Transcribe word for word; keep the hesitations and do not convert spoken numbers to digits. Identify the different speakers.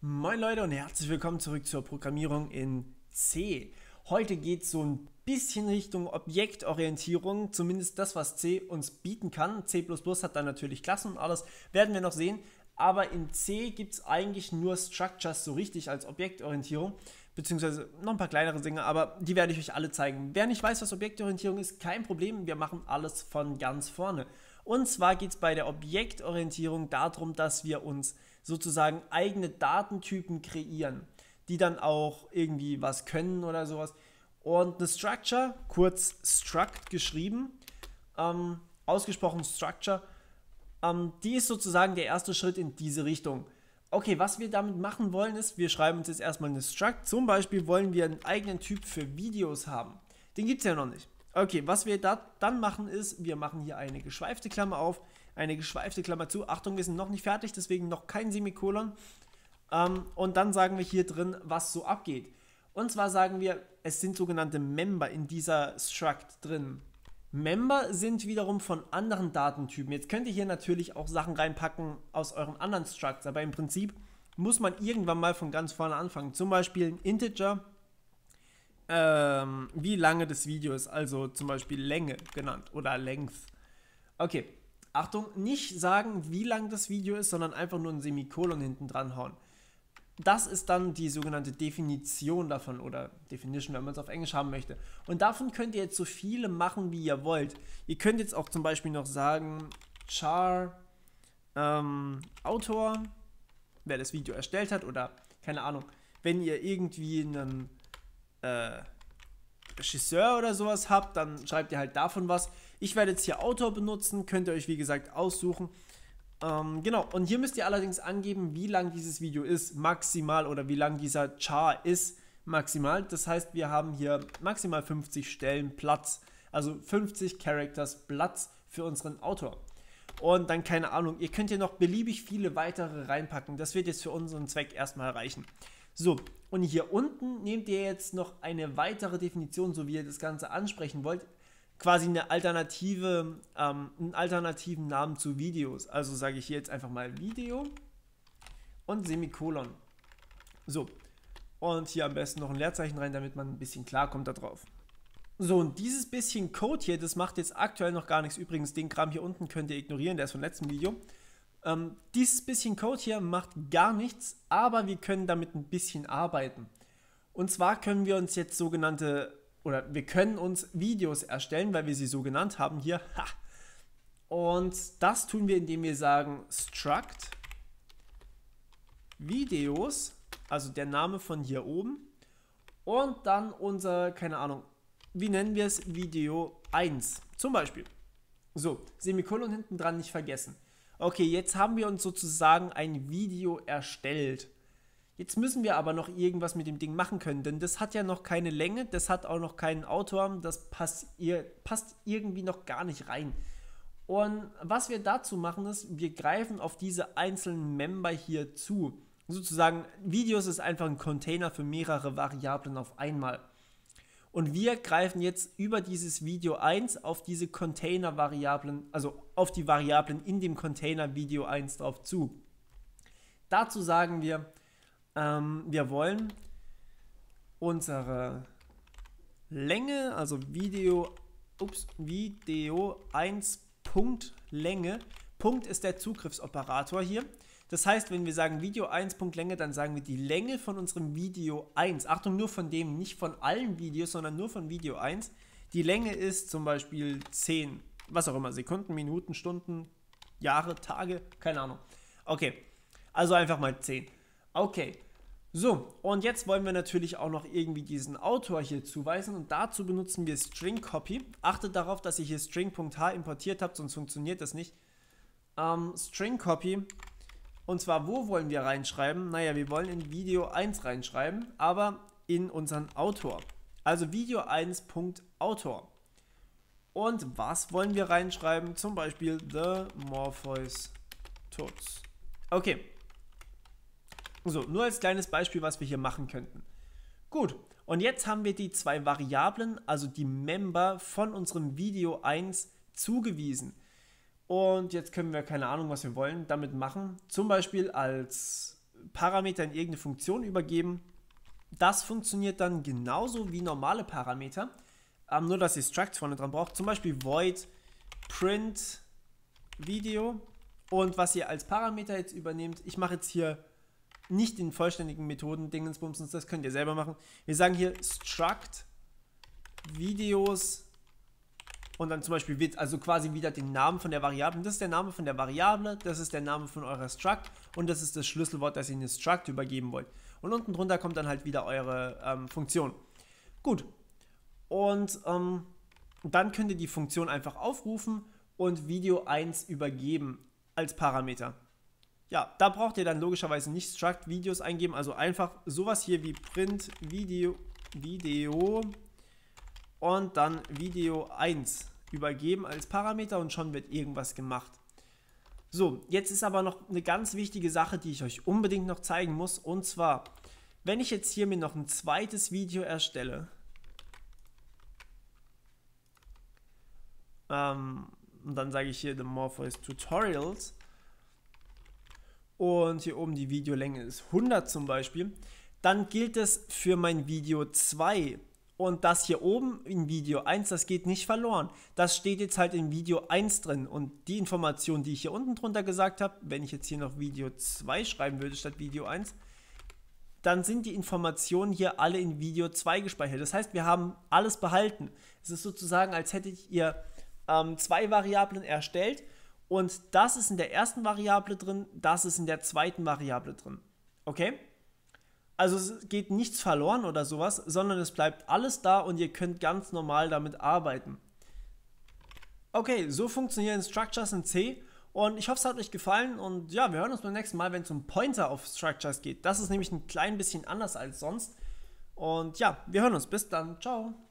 Speaker 1: Moin Leute und herzlich willkommen zurück zur Programmierung in C. Heute geht es so ein bisschen Richtung Objektorientierung, zumindest das, was C uns bieten kann. C plus plus hat dann natürlich Klassen und alles, werden wir noch sehen. Aber in C gibt es eigentlich nur Structures so richtig als Objektorientierung, beziehungsweise noch ein paar kleinere Dinge, aber die werde ich euch alle zeigen. Wer nicht weiß, was Objektorientierung ist, kein Problem, wir machen alles von ganz vorne. Und zwar geht es bei der Objektorientierung darum, dass wir uns sozusagen eigene Datentypen kreieren, die dann auch irgendwie was können oder sowas. Und eine Structure, kurz Struct geschrieben, ähm, ausgesprochen Structure, ähm, die ist sozusagen der erste Schritt in diese Richtung. Okay, was wir damit machen wollen ist, wir schreiben uns jetzt erstmal eine Struct. Zum Beispiel wollen wir einen eigenen Typ für Videos haben. Den gibt es ja noch nicht. Okay, was wir da dann machen ist, wir machen hier eine geschweifte Klammer auf, eine geschweifte Klammer zu. Achtung, wir sind noch nicht fertig, deswegen noch kein Semikolon. Ähm, und dann sagen wir hier drin, was so abgeht. Und zwar sagen wir, es sind sogenannte Member in dieser Struct drin. Member sind wiederum von anderen Datentypen. Jetzt könnt ihr hier natürlich auch Sachen reinpacken aus euren anderen Structs, aber im Prinzip muss man irgendwann mal von ganz vorne anfangen. Zum Beispiel ein Integer, ähm, wie lange das Video ist, also zum Beispiel Länge genannt oder Length. Okay, Achtung, nicht sagen, wie lang das Video ist, sondern einfach nur ein Semikolon hinten dran hauen. Das ist dann die sogenannte Definition davon oder Definition, wenn man es auf Englisch haben möchte. Und davon könnt ihr jetzt so viele machen, wie ihr wollt. Ihr könnt jetzt auch zum Beispiel noch sagen, char ähm, Autor, wer das Video erstellt hat oder keine Ahnung, wenn ihr irgendwie einen äh, Regisseur oder sowas habt, dann schreibt ihr halt davon was. Ich werde jetzt hier Autor benutzen, könnt ihr euch wie gesagt aussuchen. Ähm, genau, und hier müsst ihr allerdings angeben, wie lang dieses Video ist, maximal, oder wie lang dieser Char ist, maximal. Das heißt, wir haben hier maximal fünfzig Stellen Platz, also fünfzig Characters Platz für unseren Autor. Und dann, keine Ahnung, ihr könnt hier noch beliebig viele weitere reinpacken. Das wird jetzt für unseren Zweck erstmal reichen. So, und hier unten nehmt ihr jetzt noch eine weitere Definition, so wie ihr das Ganze ansprechen wollt. Quasi eine alternative, ähm, einen alternativen Namen zu Videos. Also sage ich hier jetzt einfach mal Video und Semikolon. So, und hier am besten noch ein Leerzeichen rein, damit man ein bisschen klarkommt da drauf. So, und dieses bisschen Code hier, das macht jetzt aktuell noch gar nichts. Übrigens, den Kram hier unten könnt ihr ignorieren, der ist vom letzten Video. Ähm, dieses bisschen Code hier macht gar nichts, aber wir können damit ein bisschen arbeiten. Und zwar können wir uns jetzt sogenannte Oder wir können uns Videos erstellen, weil wir sie so genannt haben hier. Ha. Und das tun wir, indem wir sagen Struct Videos, also der Name von hier oben. Und dann unser, keine Ahnung, wie nennen wir es? Video eins zum Beispiel. So, Semikolon hinten dran nicht vergessen. Okay, jetzt haben wir uns sozusagen ein Video erstellt. Jetzt müssen wir aber noch irgendwas mit dem Ding machen können, denn das hat ja noch keine Länge, das hat auch noch keinen Autor, das passt, passt irgendwie noch gar nicht rein. Und was wir dazu machen ist, wir greifen auf diese einzelnen Member hier zu. Sozusagen, Videos ist einfach ein Container für mehrere Variablen auf einmal. Und wir greifen jetzt über dieses Video eins auf diese Container-Variablen, also auf die Variablen in dem Container Video eins drauf zu. Dazu sagen wir, Ähm, wir wollen unsere Länge, also Video, ups, Video eins Punkt Länge, Punkt ist der Zugriffsoperator hier. Das heißt, wenn wir sagen Video eins Punkt Länge, dann sagen wir die Länge von unserem Video eins. Achtung, nur von dem, nicht von allen Videos, sondern nur von Video eins. Die Länge ist zum Beispiel zehn, was auch immer, Sekunden, Minuten, Stunden, Jahre, Tage, keine Ahnung. Okay, also einfach mal zehn. Okay. So, und jetzt wollen wir natürlich auch noch irgendwie diesen Autor hier zuweisen und dazu benutzen wir String Copy. Achtet darauf, dass ihr hier String.h importiert habt, sonst funktioniert das nicht. Ähm, String Copy, und zwar wo wollen wir reinschreiben? Naja, wir wollen in Video eins reinschreiben, aber in unseren Autor. Also Video eins Punkt Autor. Und was wollen wir reinschreiben? Zum Beispiel The Morpheus Tots. Okay. So, nur als kleines Beispiel, was wir hier machen könnten. Gut, und jetzt haben wir die zwei Variablen, also die Member von unserem Video eins zugewiesen. Und jetzt können wir, keine Ahnung, was wir wollen, damit machen. Zum Beispiel als Parameter in irgendeine Funktion übergeben. Das funktioniert dann genauso wie normale Parameter, ähm, nur dass ihr Struct vorne dran braucht. Zum Beispiel void print Video. Und was ihr als Parameter jetzt übernehmt, ich mache jetzt hier nicht den vollständigen Methoden Dingensbumsens, das könnt ihr selber machen. Wir sagen hier Struct Videos und dann zum Beispiel wird also quasi wieder den Namen von der Variable. Das ist der Name von der Variable, das ist der Name von eurer Struct und das ist das Schlüsselwort, das ihr in eine Struct übergeben wollt. Und unten drunter kommt dann halt wieder eure ähm, Funktion. Gut. Und ähm, dann könnt ihr die Funktion einfach aufrufen und Video eins übergeben als Parameter. Ja, da braucht ihr dann logischerweise nicht Struct Videos eingeben, also einfach sowas hier wie Print Video, Video und dann Video eins übergeben als Parameter und schon wird irgendwas gemacht. So, jetzt ist aber noch eine ganz wichtige Sache, die ich euch unbedingt noch zeigen muss, und zwar, wenn ich jetzt hier mir noch ein zweites Video erstelle, ähm, und dann sage ich hier The Morpheus Tutorials und hier oben die Videolänge ist hundert zum Beispiel, dann gilt es für mein Video zwei. Und das hier oben in Video eins, das geht nicht verloren. Das steht jetzt halt in Video eins drin. Und die Information, die ich hier unten drunter gesagt habe, wenn ich jetzt hier noch Video zwei schreiben würde statt Video eins, dann sind die Informationen hier alle in Video zwei gespeichert. Das heißt, wir haben alles behalten. Es ist sozusagen, als hättet ihr ähm, zwei Variablen erstellt und das ist in der ersten Variable drin, das ist in der zweiten Variable drin. Okay? Also es geht nichts verloren oder sowas, sondern es bleibt alles da und ihr könnt ganz normal damit arbeiten. Okay, so funktionieren Structures in C und ich hoffe, es hat euch gefallen und ja, wir hören uns beim nächsten Mal, wenn es um Pointer auf Structures geht. Das ist nämlich ein klein bisschen anders als sonst und ja, wir hören uns. Bis dann. Ciao.